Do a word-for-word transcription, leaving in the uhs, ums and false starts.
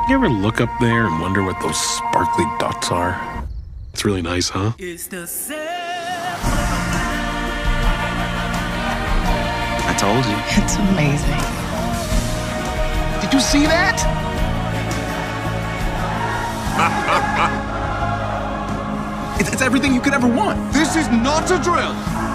You ever look up there and wonder what those sparkly dots are? It's really nice, huh? It's the I told you. It's amazing. Did you see that? it's, it's everything you could ever want. This is not a drill.